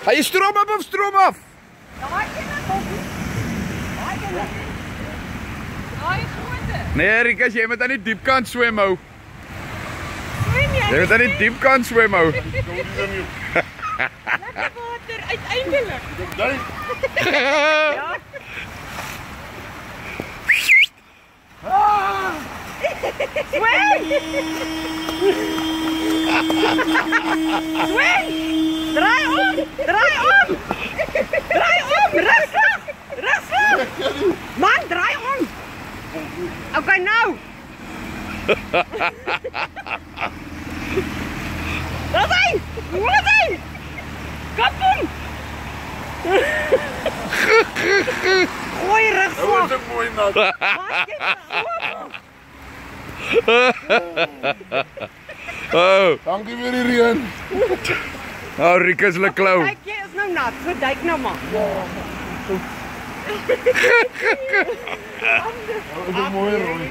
Ga je stroom op of stroom af? Nee, Rikus, jy moet aan die diepkant swem hou. Swem jy? Jy moet aan die diepkant swem hou. Lekker water, uiteindelik. Ja. Swem! Swem! Draai om! Draai om! Draai om! Rustig! Rustig! Man, draai om! Okay, nou! Daar is hy! Hoe is hy? Kap hom! Gooi rugslag! Dat is een mooi nat. Oh, Dankie vir die reën. oh Rikus le klou. Kijk, jy is nou nat, so duik nou maar. Dat is een mooie rooi.